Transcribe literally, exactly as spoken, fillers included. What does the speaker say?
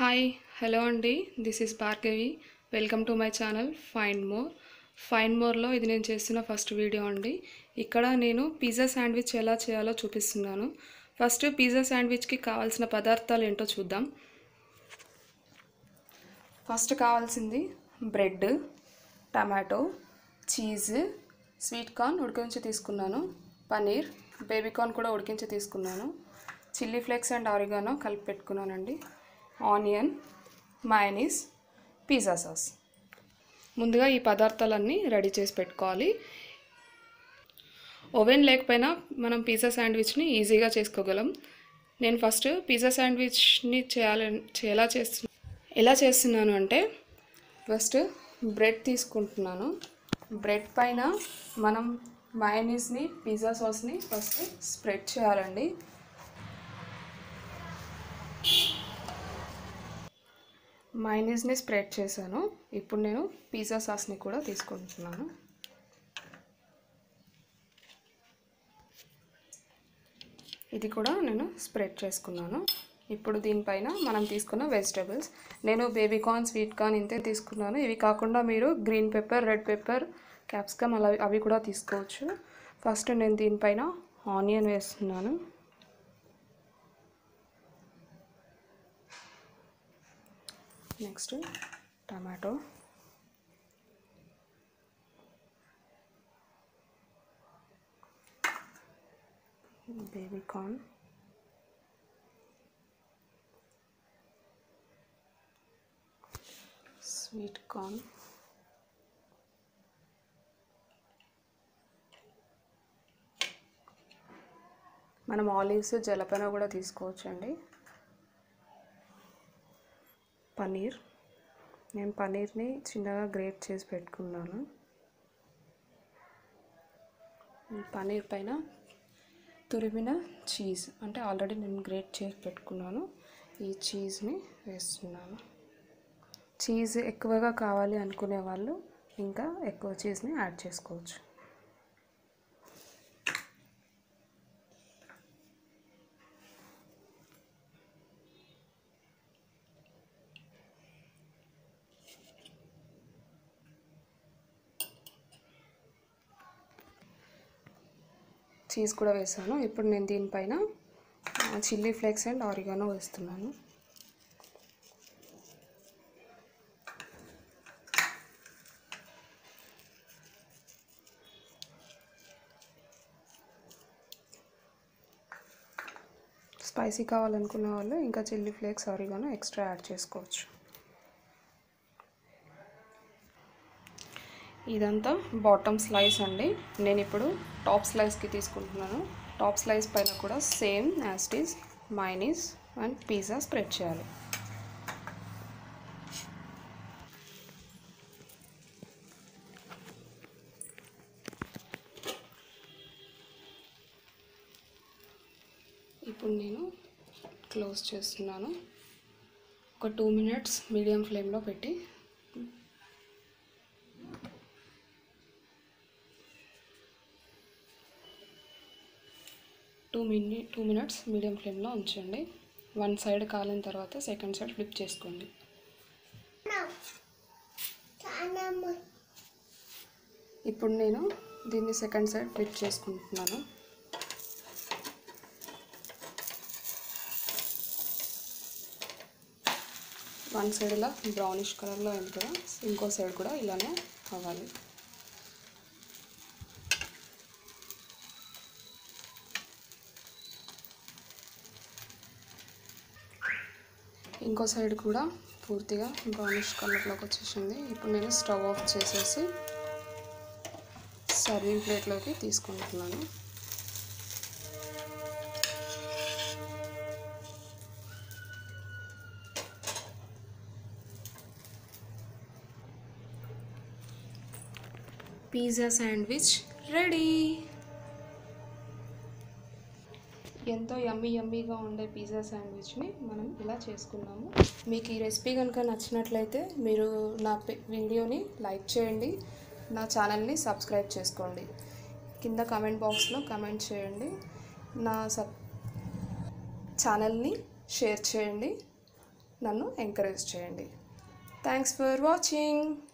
Hi hello అండి, this is Bhargavi. Welcome to my channel find more. Find మోర్లో ఇది నేను చేస్తున్న ఫస్ట్ వీడియో అండి. ఇక్కడ నేను పిజ్జా శాండ్విచ్ ఎలా చేయాలో చూపిస్తున్నాను. ఫస్ట్ పిజ్జా శాండ్విచ్కి కావాల్సిన పదార్థాలు ఏంటో చూద్దాం. ఫస్ట్ కావాల్సింది bread, tomato, cheese, sweet corn ఉడికించి తీసుకున్నాను, పనీర్, బేబీకార్న్ కూడా ఉడికించి తీసుకున్నాను, చిల్లీ ఫ్లేక్స్ అండ్ ఆరిగానో కలిపి పెట్టుకున్నానండి, ఆనియన్, మయోనీస్, పిజ్జా సాస్. ముందుగా ఈ పదార్థాలన్నీ రెడీ చేసి పెట్టుకోవాలి. ఓవెన్ లేకపోయినా మనం పిజ్జా శాండ్విచ్ని ఈజీగా చేసుకోగలం. నేను ఫస్ట్ పిజ్జా శాండ్విచ్ని చేయాలని ఎలా చేస్తు ఎలా చేస్తున్నాను అంటే ఫస్ట్ బ్రెడ్ తీసుకుంటున్నాను. బ్రెడ్ పైన మనం మయోనీస్ని, పిజ్జా సాస్ని ఫస్ట్ స్ప్రెడ్ చేయాలండి. మయోనీస్ని స్ప్రెడ్ చేశాను. ఇప్పుడు నేను పిజ్జా సాస్ని కూడా తీసుకుంటున్నాను. ఇది కూడా నేను స్ప్రెడ్ చేసుకున్నాను. ఇప్పుడు దీనిపైన మనం తీసుకున్న వెజిటబుల్స్, నేను బేబీకార్న్, స్వీట్ కార్న్ ఇంతే తీసుకున్నాను. ఇవి కాకుండా మీరు green pepper, red pepper, capsicum అలా అవి కూడా తీసుకోవచ్చు. ఫస్ట్ నేను దీనిపైన ఆనియన్ వేస్తున్నాను. Next tomato, baby corn, sweet corn, మనం ఆలివ్స్, జలపైన కూడా తీసుకోవచ్చు అండి. పనీర్, నేను పనీర్ని చిన్నగా గ్రేట్ చేసి పెట్టుకున్నాను. పనీర్ పైన తురిమిన చీజ్, అంటే ఆల్రెడీ నేను గ్రేట్ చేసి పెట్టుకున్నాను, ఈ చీజ్ని వేస్తున్నాను. చీజ్ ఎక్కువగా కావాలి అనుకునే వాళ్ళు ఇంకా ఎక్కువ చీజ్ని యాడ్ చేసుకోవచ్చు. చీజ్ కూడా వేసాను. ఇప్పుడు నేను దీనిపైన చిల్లీ ఫ్లేక్స్ అండ్ ఆరిగానో వేస్తున్నాను. స్పైసీ కావాలనుకున్న వాళ్ళు ఇంకా chilli flakes, oregano extra add చేసుకోవచ్చు. ఇదంతా బాటమ్ స్లైస్ అండి. నేను ఇప్పుడు టాప్ స్లైస్కి తీసుకుంటున్నాను. టాప్ స్లైస్ పైన కూడా same as it is mayonnaise and pizza spread చేయాలి. ఇప్పుడు నేను క్లోజ్ చేస్తున్నాను. ఒక టూ మినిట్స్ మీడియం ఫ్లేమ్లో పెట్టి two mini two minutes medium ఫ్లేమ్లో ఉంచండి. వన్ సైడ్ కాలిన తర్వాత సెకండ్ సైడ్ ఫ్లిప్ చేసుకోండి. ఇప్పుడు నేను దీన్ని సెకండ్ సైడ్ ఫ్లిప్ చేసుకుంటున్నాను. వన్ సైడ్ ఇలా బ్రౌనిష్ కలర్లో అయింది కదా, ఇంకో సైడ్ కూడా ఇలానే అవ్వాలి. ఇంకో సైడ్ కూడా పూర్తిగా బ్రౌనిష్ కలర్లోకి వచ్చేసింది. ఇప్పుడు నేను స్టవ్ ఆఫ్ చేసేసి సర్వింగ్ ప్లేట్లోకి తీసుకుంటున్నాను. Pizza sandwich ready. ఎంతో యమ్మీ యమ్మీగా ఉండే పిజ్జా శాండ్విచ్ని మనం ఇలా చేసుకున్నాము. మీకు ఈ రెసిపీ కనుక నచ్చినట్లయితే మీరు నా వీడియోని లైక్ చేయండి, నా ఛానల్ని సబ్స్క్రైబ్ చేసుకోండి, కింద కామెంట్ బాక్స్లో కామెంట్ చేయండి, నా సబ్ ఛానల్ని షేర్ చేయండి. నన్ను ఎంకరేజ్ చేయండి. Thanks for watching.